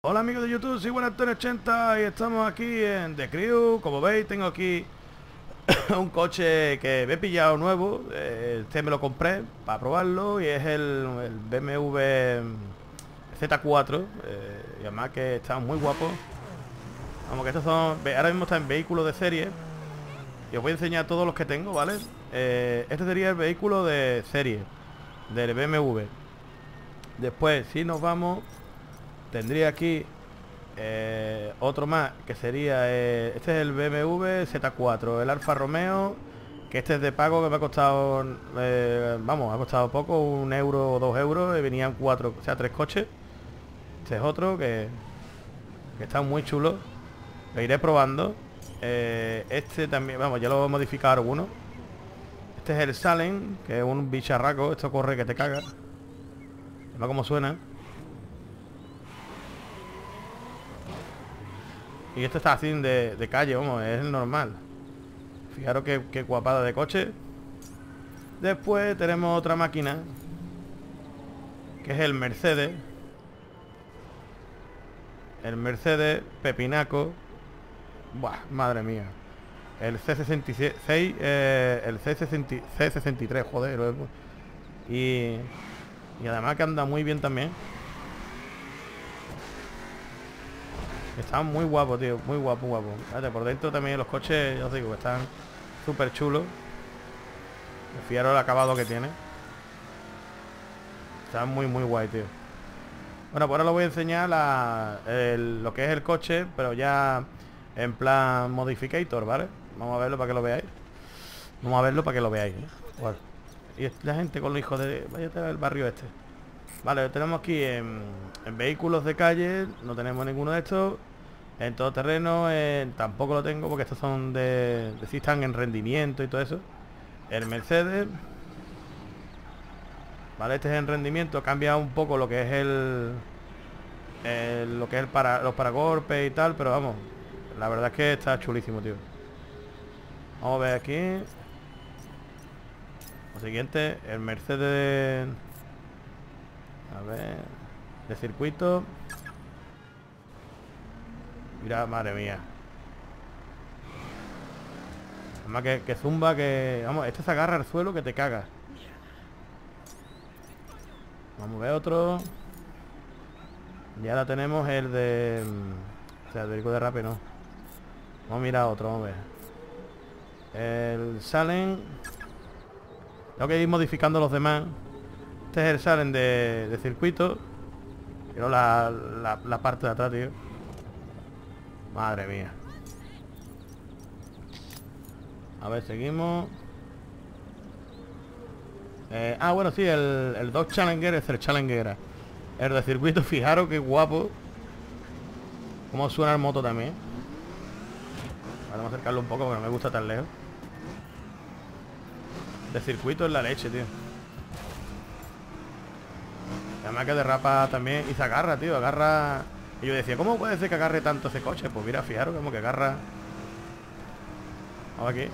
Hola amigos de YouTube, soy Buenantone80 y estamos aquí en The Crew. Como veis, tengo aquí un coche que me he pillado nuevo. Este me lo compré para probarlo y es el BMW Z4. Y además que está muy guapo. Vamos, que estos son... Ahora mismo está en vehículos de serie. Y os voy a enseñar todos los que tengo, ¿vale? Este sería el vehículo de serie del BMW. Después, si nos vamos... Tendría aquí otro más que sería este es el BMW Z4, el Alfa Romeo, que este es de pago, que me ha costado vamos, ha costado poco, 1 euro o 2 euros, y venían 4, o sea, 3 coches. Este es otro que está muy chulo, lo iré probando. Este también, vamos, ya lo he modificado alguno. Este es el Salem, que es un bicharraco, esto corre que te cagas. Además como suena. Y este está así de calle, vamos, es el normal. Fijaros qué guapada de coche. Después tenemos otra máquina, que es el Mercedes. El Mercedes Pepinaco. Buah, madre mía. El C66, el C63, joder. Y además que anda muy bien también. Está muy guapo, tío, muy guapo, guapo. Fíjate, por dentro también los coches, ya os digo, que están súper chulos. Fijaros el acabado que tiene. Está muy guay, tío. Bueno, pues ahora os voy a enseñar lo que es el coche, pero ya en plan modificator, ¿vale? Vamos a verlo para que lo veáis. Vamos a verlo para que lo veáis, ¿eh? Bueno. Y la gente con los hijos de... Váyate al barrio este. Vale, lo tenemos aquí en vehículos de calle. No tenemos ninguno de estos. En todo terreno tampoco lo tengo, porque estos son de si están en rendimiento y todo eso. El Mercedes. Vale, este es en rendimiento. Cambia un poco lo que es lo que es los paragolpes y tal. Pero vamos, la verdad es que está chulísimo, tío. Vamos a ver aquí. Lo siguiente, el Mercedes... A ver, de circuito. Mira, madre mía. Además que zumba, que... Vamos, este se agarra al suelo que te cagas. Vamos a ver otro. Ya la tenemos el de... O sea, el vehículo de rape no. Vamos a mirar otro, vamos a ver. El Salem. Tengo que ir modificando los demás. Este es el Salem de circuito. Pero la parte de atrás, tío. Madre mía. A ver, seguimos. Bueno, sí, el Dodge Challenger es el Challenger. El de circuito, fijaros qué guapo. Cómo suena el moto también. Vamos a acercarlo un poco porque no me gusta tan lejos. De circuito es la leche, tío. Además que derrapa también y se agarra, tío, agarra. Y yo decía, ¿cómo puede ser que agarre tanto ese coche? Pues mira, fijaros como que agarra. Vamos aquí.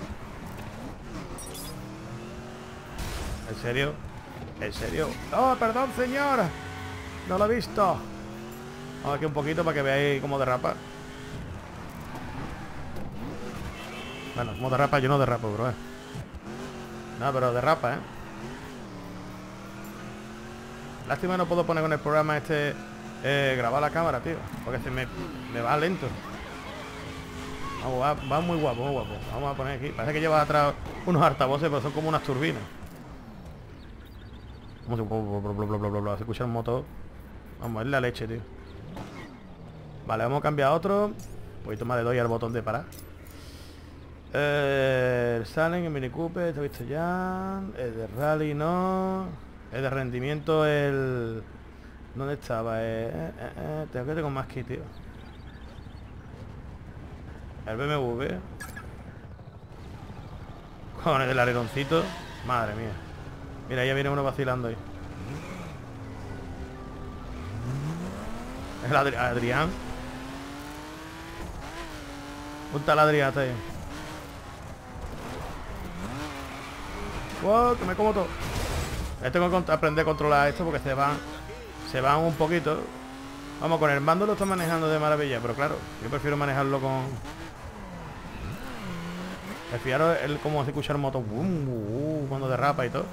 ¿En serio? ¿En serio? ¡Oh, perdón, señora! No lo he visto. Vamos aquí un poquito para que veáis cómo derrapa. Bueno, como derrapa, yo no derrapo, bro. No, pero derrapa, ¿eh? Lástima no puedo poner con el programa este grabar la cámara, tío, porque se me va lento. Vamos, va muy guapo, muy guapo. Vamos a poner aquí. Parece que lleva atrás unos altavoces, pero son como unas turbinas. Se escucha el motor. Vamos, es la leche, tío. Vale, vamos a cambiar a otro. Un poquito más le doy al botón de parar. El Salem, el Mini Cooper, ¿te he visto ya? El de Rally no. El de rendimiento, el... ¿Dónde estaba? Tengo más que, tío. El BMW. Con el aleroncito. Madre mía. Mira, ya viene uno vacilando ahí. El Adrián. Un tal Adrián está ahí. ¡Wow! Que me como todo. Tengo que aprender a controlar esto porque se van un poquito. Vamos, con el mando lo está manejando de maravilla, pero claro, yo prefiero manejarlo con... Fijaros el cómo hace escuchar moto cuando derrapa y todo.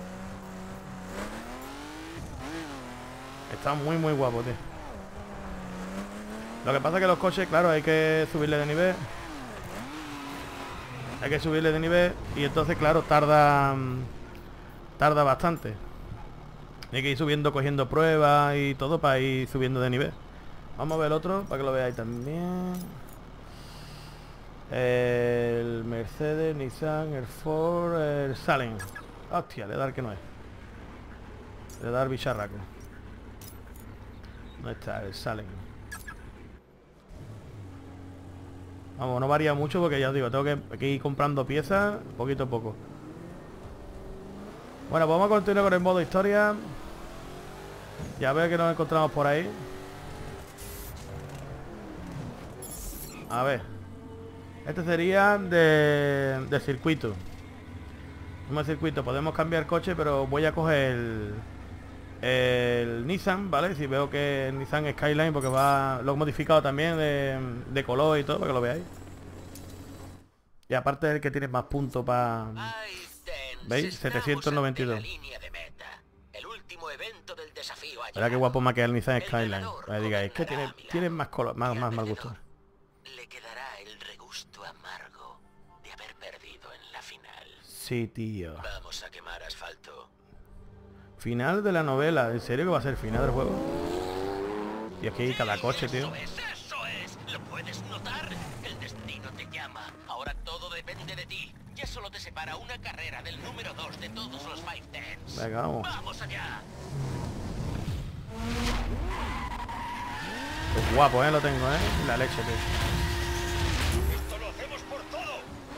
Está muy muy guapo, tío. Lo que pasa es que los coches, claro, hay que subirle de nivel. Hay que subirle de nivel y entonces, claro, tarda bastante. Hay que ir subiendo, cogiendo pruebas y todo para ir subiendo de nivel. Vamos a ver el otro para que lo veáis también. El Mercedes, Nissan, el Ford, el Salem. Hostia, le dar que no es. Le dar bicharraco. ¿Dónde está el Salem? Vamos, no varía mucho porque ya os digo, tengo que ir comprando piezas poquito a poco. Bueno, pues vamos a continuar con el modo historia. Ya veo que nos encontramos por ahí. A ver. Este sería de circuito. Como circuito, podemos cambiar coche, pero voy a coger el Nissan, ¿vale? Si veo que el Nissan Skyline, porque lo he modificado también de color y todo, para que lo veáis. Y aparte es el que tiene más puntos para... ¿Veis? 792. Verá qué guapo me queda el Nissan Skyline. Para que digáis, que tiene más color, más mal gusto. Le quedará el regusto amargo de haber perdido en la final. Sí, tío. Vamos a quemar asfalto. Final de la novela. ¿En serio que va a ser final del juego? Y aquí cada coche, tío. Eso es. ¿Lo puedes notar? El destino te llama. Ahora todo depende de ti. Ya solo te separa una carrera del número 2 de todos los 510s. Venga, vamos. ¡Vamos allá! Pues guapo, lo tengo, la leche, tío. Esto lo hacemos por todo.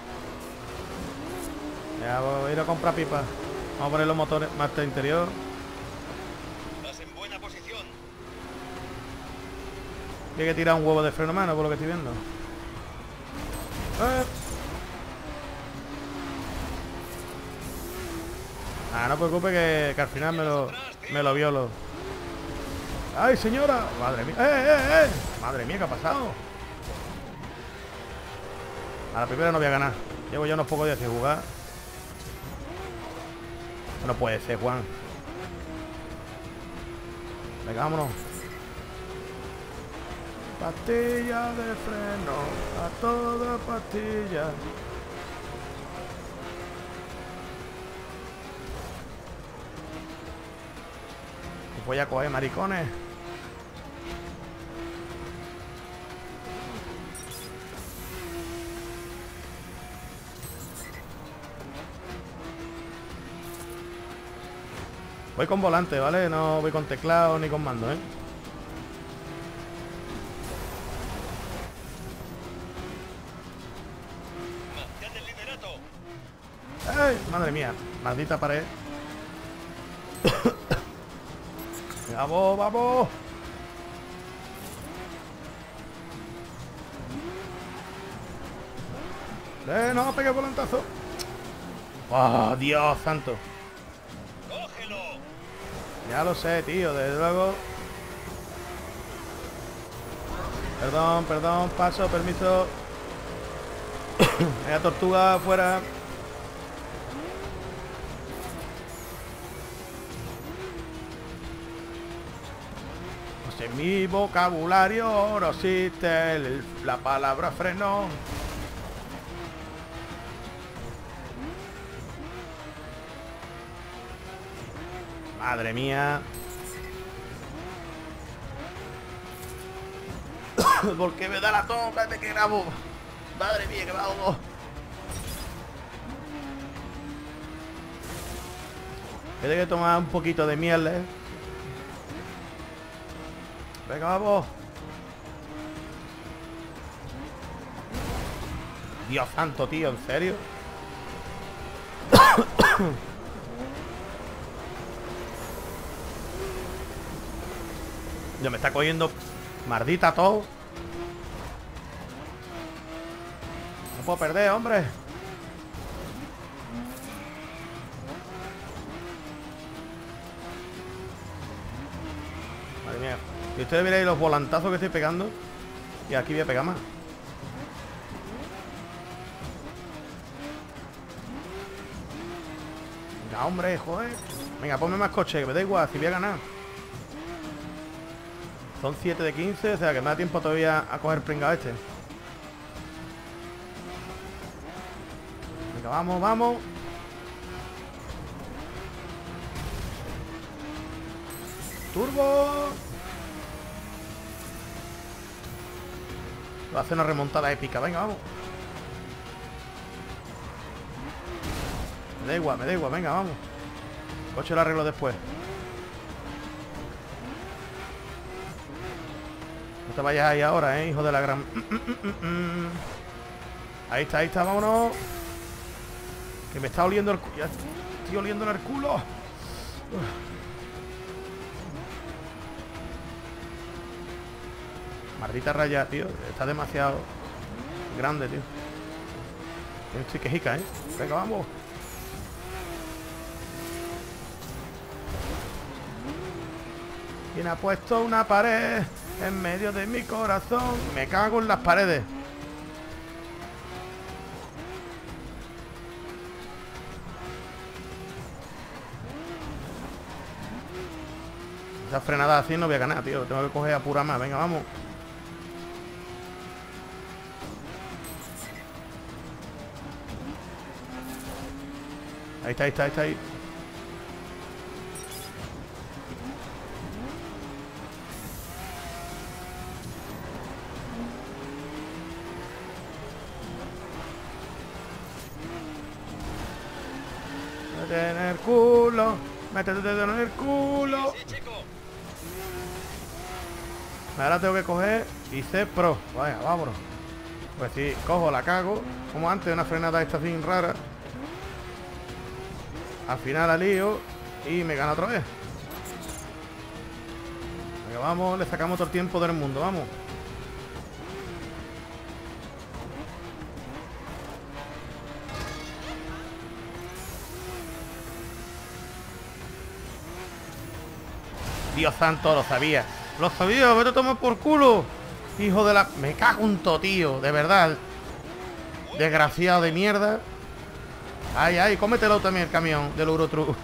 Ya voy a ir a comprar pipa. Vamos a poner los motores más interior. Vas en buena posición. Y hay que tirar un huevo de freno mano, por lo que estoy viendo. No te preocupes que al final me lo violo. ¡Ay, señora! ¡Madre mía! ¡Eh! ¡Madre mía, qué ha pasado! A la primera no voy a ganar. Llevo ya unos pocos días sin jugar. No puede ser, Juan. Venga, vámonos. Pastilla de freno, a toda pastilla. Os voy a coger, maricones. Voy con volante, ¿vale? No voy con teclado ni con mando, Mantén el liderato. ¡Ay! Madre mía, maldita pared. ¡Vamos, vamos! No, pegué volantazo. ¡Oh, Dios santo! ¡Cógelo! Ya lo sé, tío, desde luego. Perdón, paso, permiso. Venga, tortuga afuera. Pues en mi vocabulario no existe la palabra freno. Madre mía. ¿Por qué me da la sombra de que grabo? Madre mía, que me ahogo. Tiene que tomar un poquito de miel, Venga, vamos. Dios santo, tío, ¿en serio? Ya me está cogiendo maldita todo. No puedo perder, hombre. Madre mía. Y ustedes veréis los volantazos que estoy pegando. Y aquí voy a pegar más. Venga, hombre, joder. Venga, ponme más coche, que me da igual, si voy a ganar. Son 7 de 15, o sea que me da tiempo todavía a coger pringado este. Venga, vamos, vamos. Turbo. Va a hacer una remontada épica, venga, vamos. Me da igual, venga, vamos. Coche lo arreglo después. No te vayas ahí ahora, hijo de la gran... Ahí está, vámonos. Que me está oliendo el culo. Ya estoy oliendo en el culo. Maldita raya, tío. Está demasiado grande, tío. Estoy quejica, Venga, vamos. ¿Quién ha puesto una pared en medio de mi corazón? Me cago en las paredes. Esa frenada así no voy a ganar, tío. Tengo que coger a pura más. Venga, vamos. Ahí está. Métete en el culo. Métete en el culo. Ahora tengo que coger y C Pro. Vaya, vámonos. Pues si cojo, la cago. Como antes, una frenada esta así rara. Al final la lío y me gana otra vez. Venga, vamos, le sacamos todo el tiempo del mundo, vamos. Dios santo, lo sabía. Lo sabía, vete a tomar por culo. Hijo de la... Me cago en todo, tío, de verdad. Desgraciado de mierda. Ay, cómetelo también el camión del Eurotruck.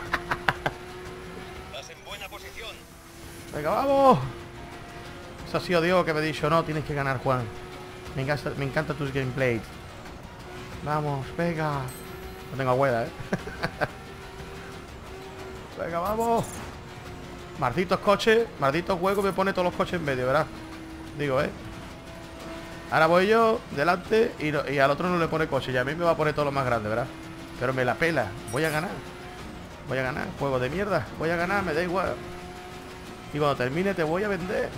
Estás en buena posición. Venga, vamos. Eso ha sido Dios que me ha dicho, no, tienes que ganar, Juan. Me encanta tus gameplays. Vamos, venga. No tengo agüeda, Venga, vamos. Malditos coches, malditos juegos, me pone todos los coches en medio, ¿verdad? Digo, Ahora voy yo delante y al otro no le pone coche. Y a mí me va a poner todo lo más grande, ¿verdad? Pero me la pela. Voy a ganar. Juego de mierda. Voy a ganar, me da igual. Y cuando termine te voy a vender.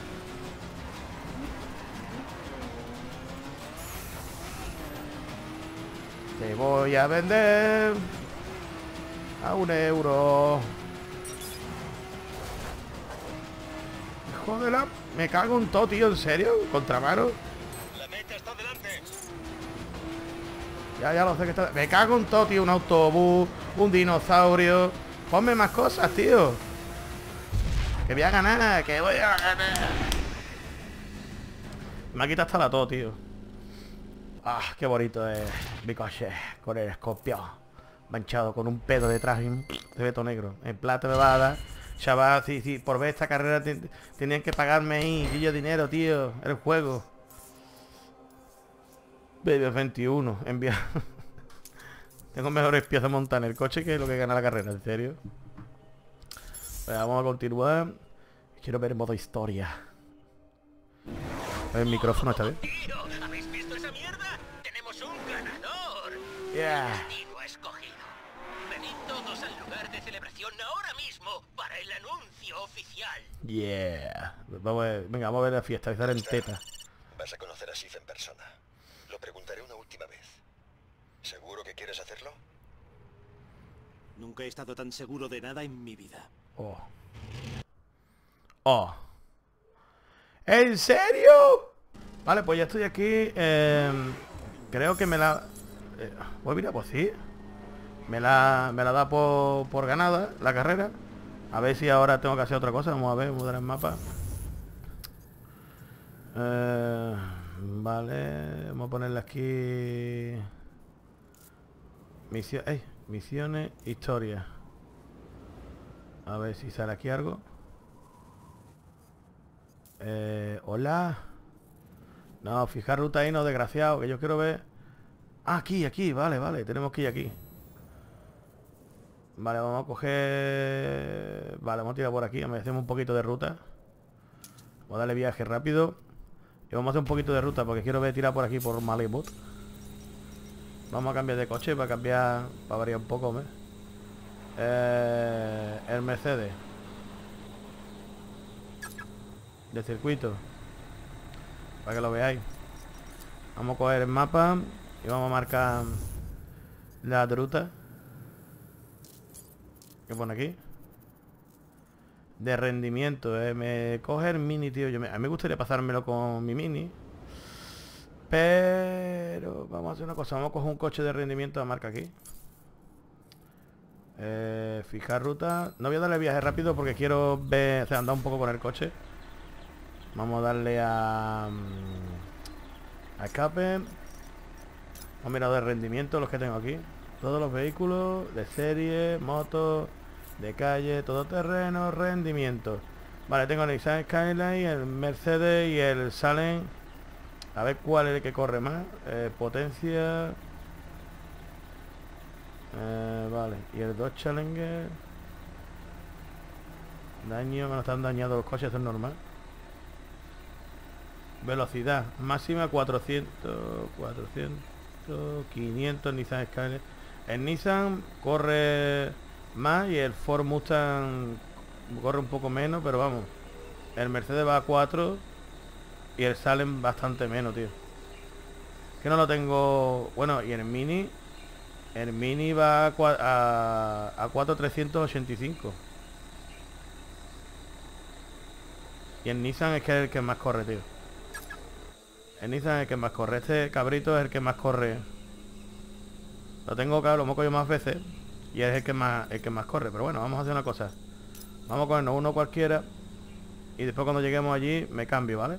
Te voy a vender a €1. Hijo de la... Me cago en todo, tío. ¿En serio? ¿Contramano? Está delante. Ya lo sé que está... Me cago en todo, tío. Un autobús, un dinosaurio. Ponme más cosas, tío. Que voy a ganar, que voy a ganar. Me ha quitado hasta la todo, tío. Ah, qué bonito es mi coche. Con el escorpión manchado, con un pedo detrás y un peto negro. En plata me va a dar. Chaval, si por ver esta carrera tenían que pagarme ahí yo dinero, tío. El juego. Baby 21, envía. Tengo mejores piezas montadas en el coche que lo que gana la carrera, en serio. Pues vamos a continuar. Quiero ver modo historia. El micrófono está bien. ¿Habéis visto esa mierda? Tenemos un ganador. Yeah. Destino escogido. Venid todos al lugar de celebración ahora mismo para el anuncio oficial. Yeah. Venga, vamos a ver la fiesta. Estar en teta. Vas a conocer a Sif en persona. Lo preguntaré una última vez. ¿Seguro que quieres hacerlo? Nunca he estado tan seguro de nada en mi vida. Oh. ¿En serio? Vale, pues ya estoy aquí. Creo que me la... pues mira, pues sí. Me la da por ganada la carrera. A ver si ahora tengo que hacer otra cosa. Vamos a ver, mudar el mapa. Vale, vamos a ponerle aquí misiones, historia. A ver si sale aquí algo. Hola. No, fijar ruta ahí, no, desgraciado, que yo quiero ver. Ah, aquí, vale, tenemos que ir aquí. Vale, vamos a coger. Vale, vamos a tirar por aquí, hacemos un poquito de ruta. Vamos a darle viaje rápido. Y vamos a hacer un poquito de ruta porque quiero ver tirar por aquí por Malibu. Vamos a cambiar de coche para cambiar, para variar un poco, ¿ves? El Mercedes de circuito, para que lo veáis. Vamos a coger el mapa y vamos a marcar la ruta que pone aquí de rendimiento. Me coge el mini, tío. A mí me gustaría pasármelo con mi mini, pero vamos a hacer una cosa. Vamos a coger un coche de rendimiento de marca aquí. Fijar ruta. No voy a darle viaje rápido porque quiero ver, o sea, andar un poco con el coche. Vamos a darle a escape. Vamos a mirar de rendimiento los que tengo aquí. Todos los vehículos de serie, motos, de calle, todoterreno, rendimiento. Vale, tengo el Nissan Skyline, el Mercedes y el Salem. A ver cuál es el que corre más. Potencia. Vale, y el Dodge Challenger. Daño, no están dañados los coches, eso es normal. Velocidad máxima 400, 500 Nissan Skyline. El Nissan corre más y el Ford Mustang corre un poco menos, pero vamos. El Mercedes va a 4 y el Salem bastante menos, tío. Que no lo tengo. Bueno, y el Mini va a 4,385. Y el Nissan es que es el que más corre, tío. El Nissan es el que más corre. Este cabrito es el que más corre. Lo tengo, claro, lo hemos cogido más veces. Y es el que más corre. Pero bueno, vamos a hacer una cosa. Vamos a cogernos uno cualquiera. Y después cuando lleguemos allí me cambio, ¿vale?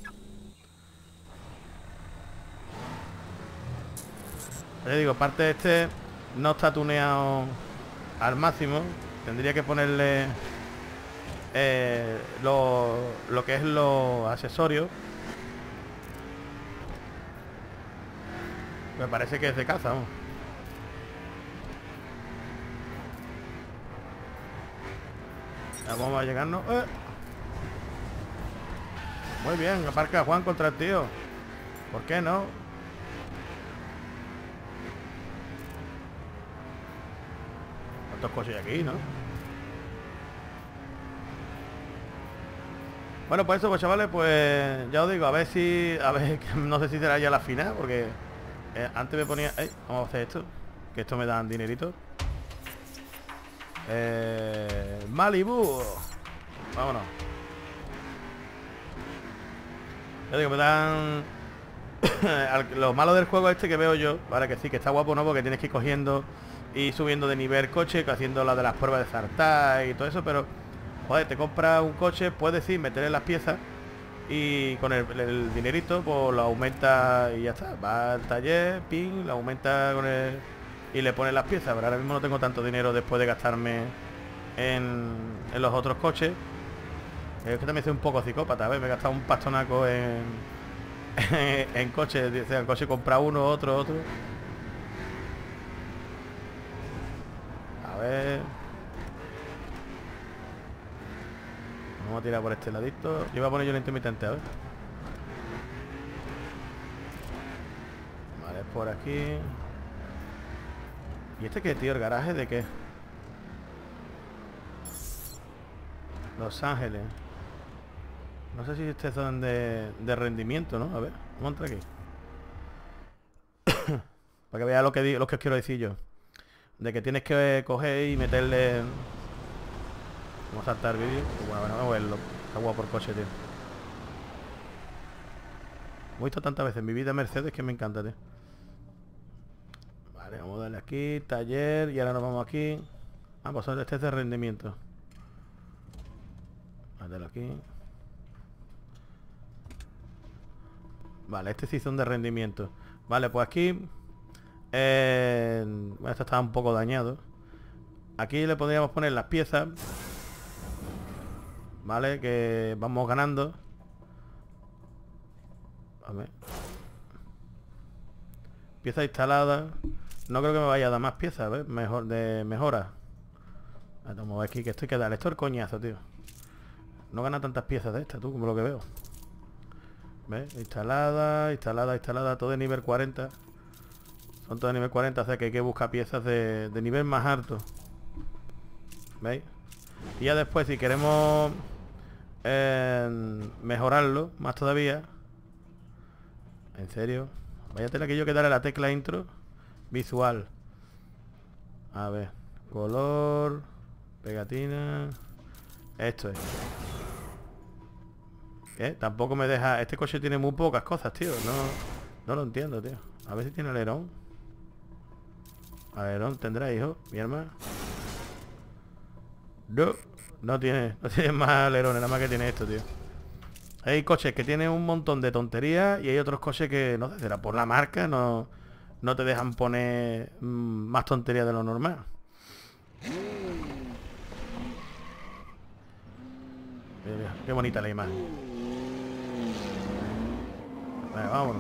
Les digo, aparte de este no está tuneado al máximo. Tendría que ponerle lo que es los accesorios. Me parece que es de caza, vamos. Ya vamos a llegarnos. Muy bien, aparca Juan contra el tío. ¿Por qué no? ¿Cuántos coches hay aquí, no? Bueno, pues eso, pues chavales, pues ya os digo, a ver, no sé si será ya la final, porque antes me ponía... vamos a hacer esto, que esto me dan dinerito. Malibu. Vámonos. Ya digo, me dan... Lo malo del juego este que veo yo, vale, que sí, que está guapo, ¿no? Porque tienes que ir cogiendo y subiendo de nivel coche, haciendo la de las pruebas de Zartá y todo eso, pero... Joder, te compras un coche, puedes ir, meterle las piezas y con el dinerito pues lo aumenta y ya está. Va al taller, ping, lo aumenta con el... y le pones las piezas. Pero ahora mismo no tengo tanto dinero después de gastarme en los otros coches. Es que también soy un poco psicópata, ¿ves? Me he gastado un pastonaco en coches. Dice, el coche compra uno, otro. A ver... Vamos a tirar por este ladito. Yo voy a poner yo el intermitente, a ver. Vale, por aquí. ¿Y este qué, tío? ¿El garaje de qué? Los Ángeles. No sé si este son de rendimiento, ¿no? A ver, vamos a entrar aquí. Para que vea lo que os quiero decir yo. De que tienes que coger y meterle... Vamos a saltar el vídeo. Bueno, vamos a verlo. Está guapo por coche, tío. He visto tantas veces en mi vida Mercedes que me encanta, tío. Vale, vamos a darle aquí, taller, y ahora nos vamos aquí. Ah, pues este es de rendimiento. Vamos a darle aquí. Vale, este sí son de rendimiento. Vale, pues aquí bueno, esto está un poco dañado. Aquí le podríamos poner las piezas. Vale, que vamos ganando. A ver. Pieza instalada. No creo que me vaya a dar más piezas, ¿ves? Mejor de mejora. Vamos a ver aquí que esto hay que darle. Esto es el coñazo, tío. No gana tantas piezas de estas, tú, como lo que veo. ¿Ves? Instalada. Todo de nivel 40. Son todos de nivel 40, o sea que hay que buscar piezas de nivel más alto. ¿Veis? Y ya después, si queremos mejorarlo más todavía. En serio. Vaya tela que yo que darle la tecla intro. Visual. A ver. Color. Pegatina. Esto es. ¿Qué? Tampoco me deja... Este coche tiene muy pocas cosas, tío. No lo entiendo, tío. A ver si tiene alerón. Alerón tendrá, hijo. Mi hermano. No tiene más alerones, nada más que tiene esto, tío. Hay coches que tienen un montón de tonterías y hay otros coches que, no sé, será por la marca, no te dejan poner más tonterías de lo normal. Mira, qué bonita la imagen. Vale, vámonos.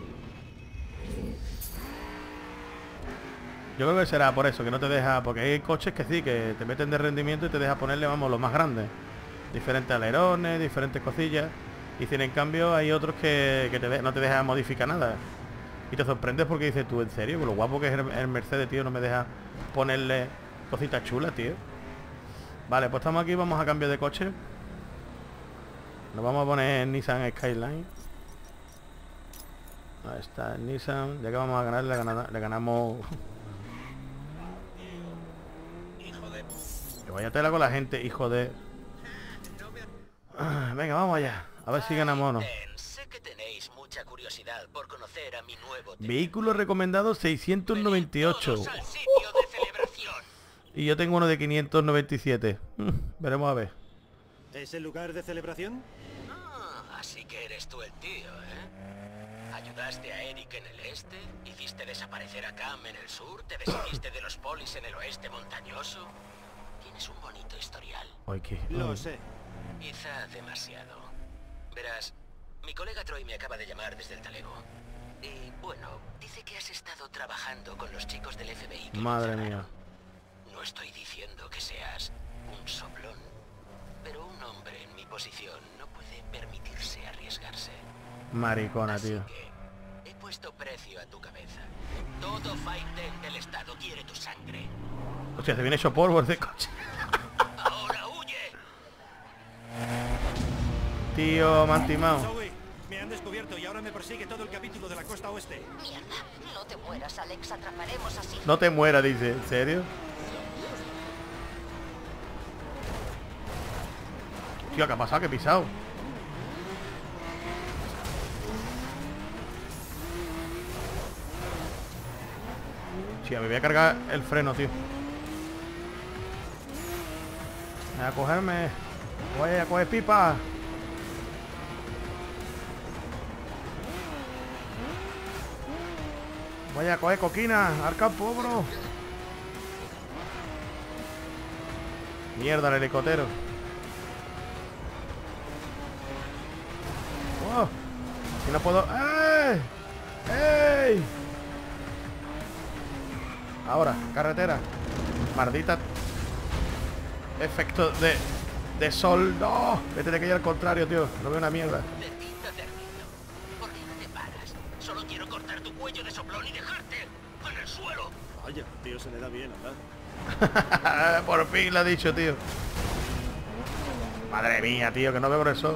Yo creo que será por eso, que no te deja... Porque hay coches que sí, que te meten de rendimiento y te deja ponerle, vamos, los más grandes. Diferentes alerones, diferentes cosillas. Y si en cambio hay otros que no te deja modificar nada. Y te sorprendes porque dices tú, ¿en serio? Con lo guapo que es el Mercedes, tío, no me deja ponerle cositas chulas, tío. Vale, pues estamos aquí, vamos a cambiar de coche. Nos vamos a poner Nissan Skyline. Ahí está el Nissan. Ya que vamos a ganar, le ganamos... Que vaya tela con la gente, hijo de... Venga, vamos allá. A ver si ganamos o no. Sé que tenéis mucha curiosidad por conocer a mi nuevo Vehículo recomendado 698. Todos al sitio de celebración. Y yo tengo uno de 597. Veremos a ver. ¿Es el lugar de celebración? Así que eres tú el tío, ¿eh? Ayudaste a Eric en el este, hiciste desaparecer a Cam en el sur, te deshiciste de los polis en el oeste montañoso. Tienes un bonito historial. Ay, ¿qué? Lo sé. Quizá demasiado. Verás, mi colega Troy me acaba de llamar desde el talego. Y bueno, dice que has estado trabajando con los chicos del FBI. Madre mía. No estoy diciendo que seas un soplón, pero un hombre en mi posición no puede permitirse arriesgarse. Maricona, Así tío. que he puesto precio a tu cabeza. Todo Fight Den del estado quiere tu sangre. Hostia, se viene hecho polvo de coche. ¡Ahora huye! Tío, me han timado. Zoe, me han descubierto y ahora me persigue todo el capítulo de la costa oeste. Mierda, no te mueras, Alex, atraparemos así. No te mueras, dice. ¿En serio? Tío, ¿qué ha pasado? ¿Qué he pisado? Tío, me voy a cargar el freno, tío. Voy a cogerme. Voy a coger pipa. Voy a coger coquina. Al campo, bro. Mierda, el helicóptero. Oh, si no puedo. ¡Ey! ¡Ey! Ahora, carretera. Maldita. Efecto de sol. No, que tiene que ir al contrario, tío. No veo una mierda. Cerdito, cerdito. ¿Por qué no te paras? Solo quiero cortar tu cuello de soplón y dejarte en el suelo. Vaya, tío, se le da bien hablar. Por fin lo ha dicho, tío. Madre mía, tío, que no veo por eso.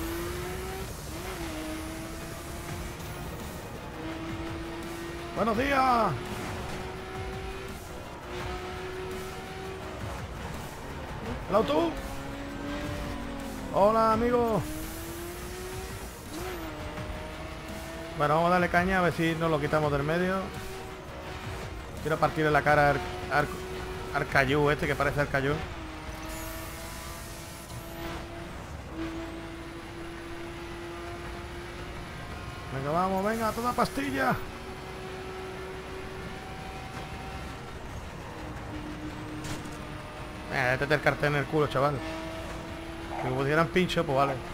Buenos días. ¿El autobús? Hola, amigo. Bueno, vamos a darle caña a ver si nos lo quitamos del medio. Quiero partirle la cara al cayú este que parece al cayú. Venga, vamos, venga, toda pastilla. Métete el cartel en el culo, chaval. Si me pusieran pincho, pues vale.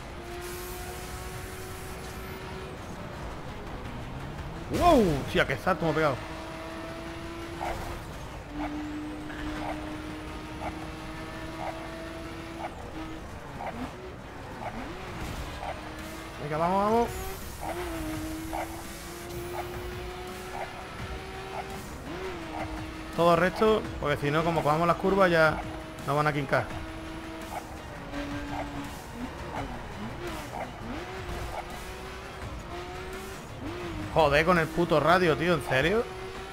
¡Wow! Sí, a qué salto me he pegado. Venga, vamos, vamos. Todo recto, porque si no, como cogamos las curvas ya nos van a quincar. Joder, con el puto radio, tío, ¿en serio?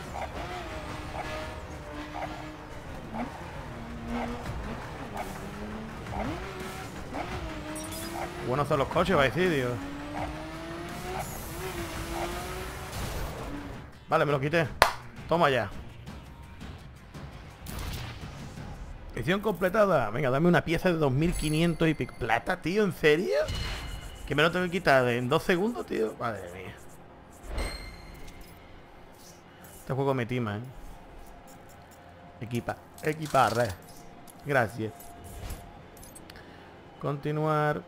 Buenos son los coches, va a decir, tío. Vale, me lo quité. Toma ya. Edición completada. Venga, dame una pieza de 2500 y pico. ¿Plata, tío? ¿En serio? Que me lo tengo que quitar en 2 segundos, tío. Madre mía. Este juego me tima, Equipar. Gracias. Continuar.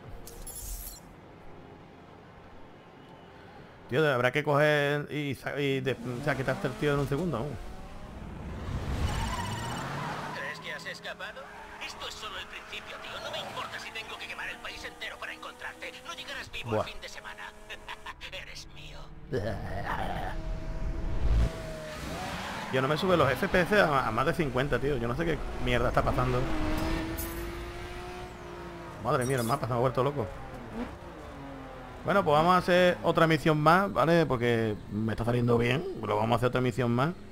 Tío, habrá que coger y quitarte el tío en un segundo aún. ¿Crees que has escapado? Esto es solo el principio, tío. No me importa si tengo que quemar el país entero para encontrarte. No llegarás vivo Buah. el fin de semana. Eres mío. Yo no me sube los FPS a más de 50, tío. Yo no sé qué mierda está pasando. Madre mía, el mapa se me ha vuelto loco. Bueno, pues vamos a hacer otra misión más, ¿vale? Porque me está saliendo bien. Pero vamos a hacer otra misión más.